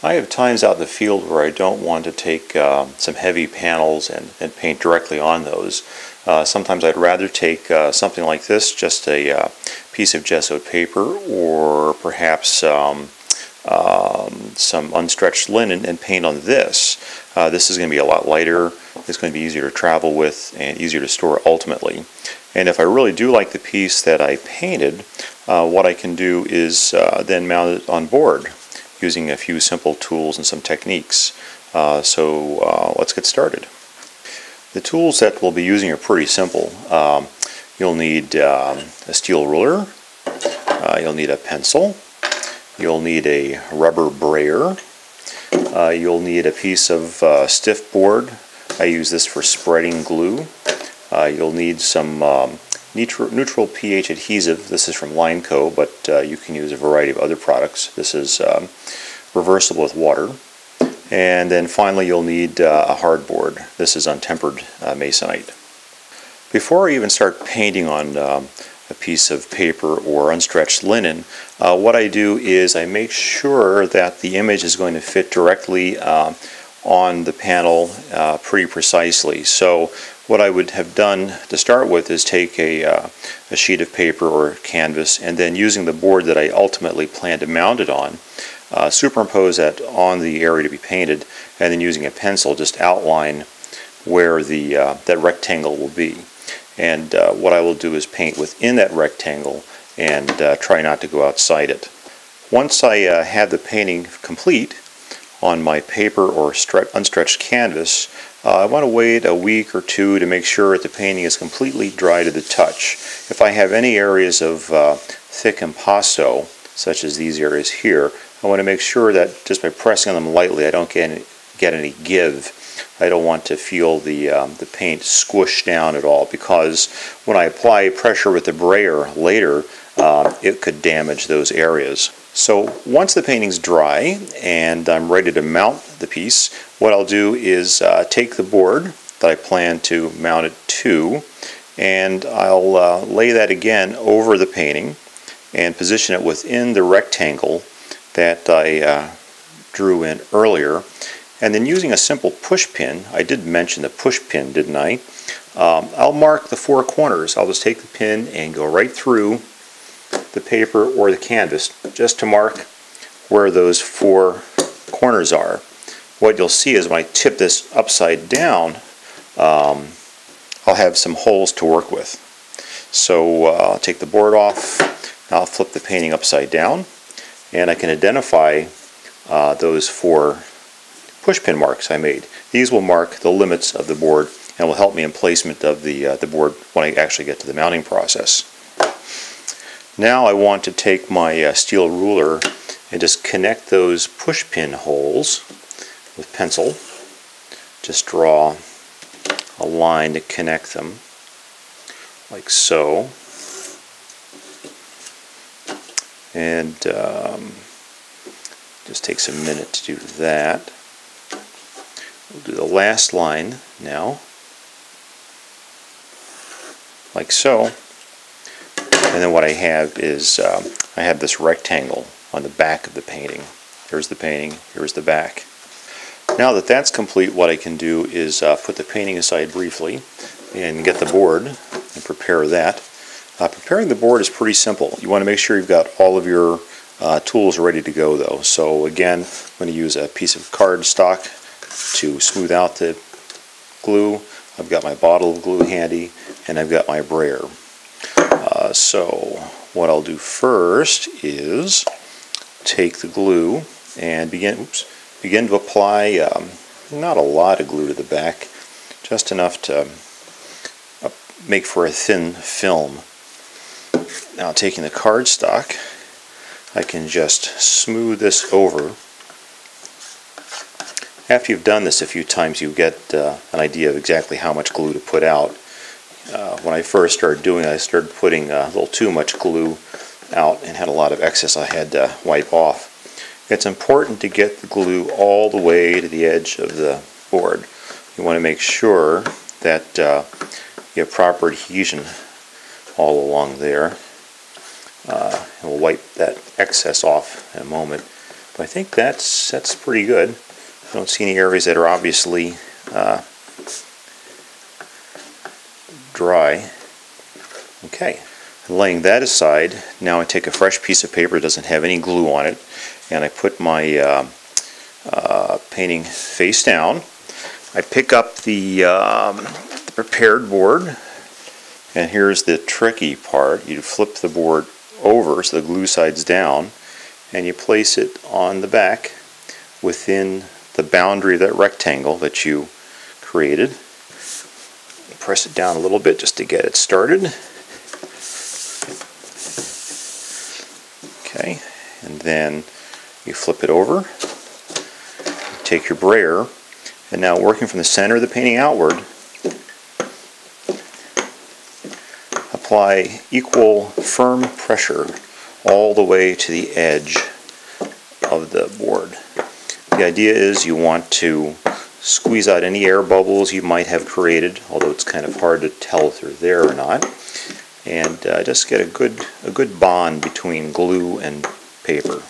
I have times out in the field where I don't want to take some heavy panels and paint directly on those. Sometimes I'd rather take something like this, just a piece of Gessoed paper, or perhaps some unstretched linen, and paint on this. This is going to be a lot lighter, it's going to be easier to travel with, and easier to store ultimately. And if I really do like the piece that I painted, what I can do is then mount it on board using a few simple tools and some techniques. So let's get started. The tools that we'll be using are pretty simple. You'll need a steel ruler, you'll need a pencil, you'll need a rubber brayer, you'll need a piece of stiff board. I use this for spreading glue. You'll need some neutral pH adhesive. This is from Lineco, but you can use a variety of other products. This is reversible with water. And then finally you'll need a hardboard. This is untempered Masonite. Before I even start painting on a piece of paper or unstretched linen, what I do is I make sure that the image is going to fit directly on the panel pretty precisely. So what I would have done to start with is take a sheet of paper or canvas, and then using the board that I ultimately plan to mount it on, superimpose that on the area to be painted, and then using a pencil just outline where the that rectangle will be. And what I will do is paint within that rectangle and try not to go outside it. Once I have the painting complete on my paper or unstretched canvas, I want to wait a week or two to make sure that the painting is completely dry to the touch. If I have any areas of thick impasto, such as these areas here, I want to make sure that just by pressing on them lightly I don't get any give. I don't want to feel the paint squish down at all, because when I apply pressure with the brayer later, it could damage those areas. So once the painting's dry and I'm ready to mount the piece, what I'll do is take the board that I plan to mount it to, and I'll lay that again over the painting and position it within the rectangle that I drew in earlier. And then using a simple push pin, I did mention the push pin, didn't I? I'll mark the four corners. I'll just take the pin and go right through the paper or the canvas just to mark where those four corners are. What you'll see is when I tip this upside down, I'll have some holes to work with. So I'll take the board off, I'll flip the painting upside down, and I can identify those four push pin marks I made. These will mark the limits of the board and will help me in placement of the board when I actually get to the mounting process. Now I want to take my steel ruler and just connect those push pin holes with pencil. Just draw a line to connect them, like so. And just takes a minute to do that. We'll do the last line now, like so. And then what I have is I have this rectangle on the back of the painting. Here's the painting, here's the back. Now that that's complete, what I can do is put the painting aside briefly and get the board and prepare that. Preparing the board is pretty simple. You want to make sure you've got all of your tools ready to go though. So again, I'm going to use a piece of cardstock to smooth out the glue. I've got my bottle of glue handy, and I've got my brayer. So what I'll do first is take the glue and begin to apply not a lot of glue to the back, just enough to make for a thin film. Now taking the cardstock, I can just smooth this over. After you've done this a few times, you get an idea of exactly how much glue to put out. When I first started doing it, I started putting a little too much glue out and had a lot of excess I had to wipe off. It's important to get the glue all the way to the edge of the board. You want to make sure that you have proper adhesion all along there. And we'll wipe that excess off in a moment. But I think that's pretty good. I don't see any areas that are obviously dry. Okay, laying that aside, now I take a fresh piece of paper that doesn't have any glue on it, and I put my painting face down. I pick up the prepared board, and here's the tricky part. You flip the board over so the glue side's down, and you place it on the back within the boundary of that rectangle that you created. Press it down a little bit just to get it started. Okay, and then you flip it over, take your brayer, and now working from the center of the painting outward, apply equal firm pressure all the way to the edge of the board. The idea is you want to squeeze out any air bubbles you might have created, although it's kind of hard to tell if they're there or not, and just get a good bond between glue and paper.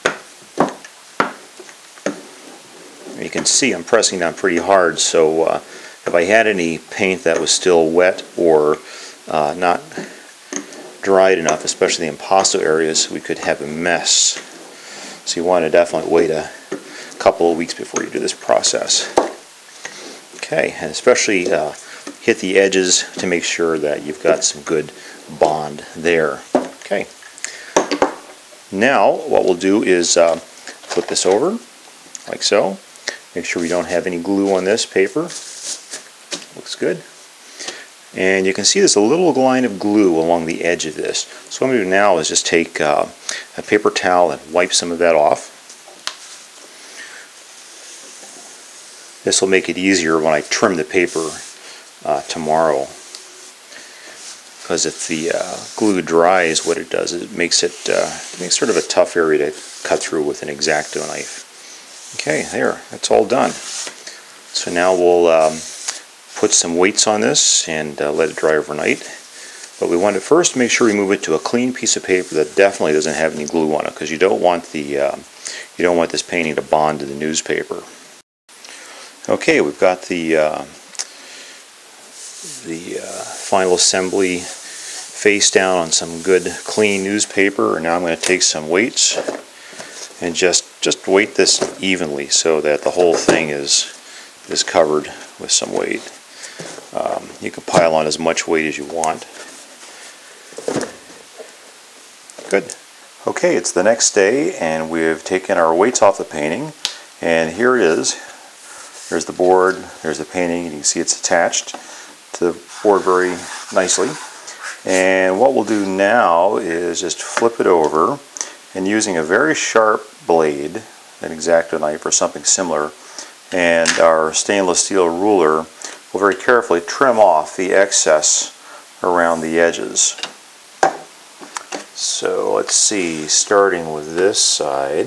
You can see I'm pressing down pretty hard, so if I had any paint that was still wet or not dried enough, especially the impasto areas, we could have a mess. So you want to definitely wait a couple of weeks before you do this process. Okay, and especially hit the edges to make sure that you've got some good bond there. Okay, now what we'll do is flip this over like so. Make sure we don't have any glue on this paper. Looks good. And you can see there's a little line of glue along the edge of this. So what I'm going to do now is just take a paper towel and wipe some of that off. This will make it easier when I trim the paper tomorrow. Because if the glue dries, what it does is it makes sort of a tough area to cut through with an X-Acto knife. Okay, there, that's all done. So now we'll put some weights on this and let it dry overnight. But we want to first make sure we move it to a clean piece of paper that definitely doesn't have any glue on it, because you don't want this painting to bond to the newspaper. Okay, we've got the final assembly face down on some good clean newspaper, and now I'm going to take some weights and just weight this evenly so that the whole thing is covered with some weight. You can pile on as much weight as you want. Good. Okay, it's the next day and we've taken our weights off the painting, and here it is. There's the board, there's the painting, and you can see it's attached to the board very nicely. And what we'll do now is just flip it over, and using a very sharp blade, an X-Acto knife or something similar, and our stainless steel ruler, we'll very carefully trim off the excess around the edges. So let's see, starting with this side.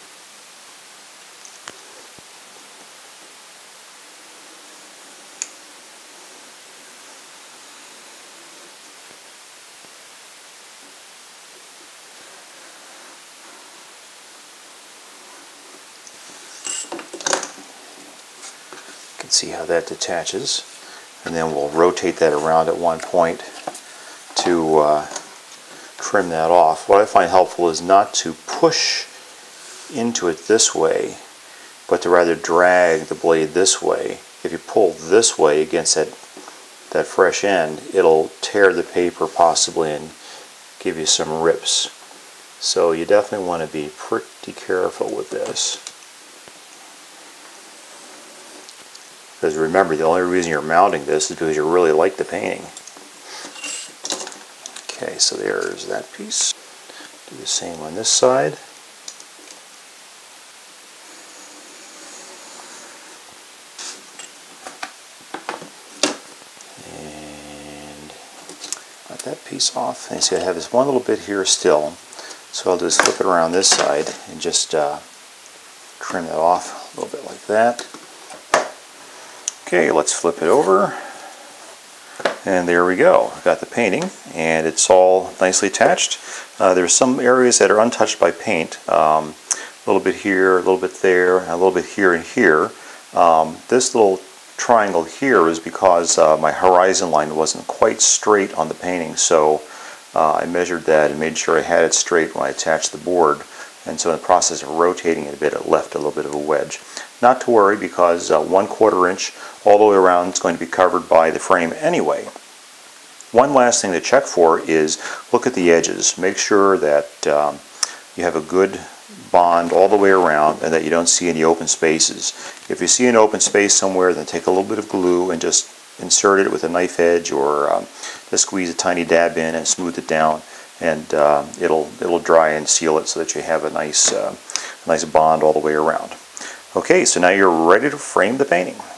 See how that detaches, and then we'll rotate that around at one point to trim that off. What I find helpful is not to push into it this way, but to rather drag the blade this way. If you pull this way against that fresh end, it'll tear the paper possibly and give you some rips. So you definitely want to be pretty careful with this. Because remember, the only reason you're mounting this is because you really like the painting. Okay, so there's that piece. Do the same on this side. And got that piece off. And you see I have this one little bit here still. So I'll just flip it around this side and just trim that off a little bit like that. Okay, let's flip it over, and there we go. I've got the painting, and it's all nicely attached. There's some areas that are untouched by paint, little bit here, a little bit there, and a little bit here and here. This little triangle here is because my horizon line wasn't quite straight on the painting, so I measured that and made sure I had it straight when I attached the board, and so in the process of rotating it a bit, it left a little bit of a wedge. Not to worry, because 1/4 inch all the way around is going to be covered by the frame anyway. One last thing to check for is look at the edges. Make sure that you have a good bond all the way around and that you don't see any open spaces. If you see an open space somewhere, then take a little bit of glue and just insert it with a knife edge, or just squeeze a tiny dab in and smooth it down, and it'll dry and seal it so that you have a nice bond all the way around. Okay, so now you're ready to frame the painting.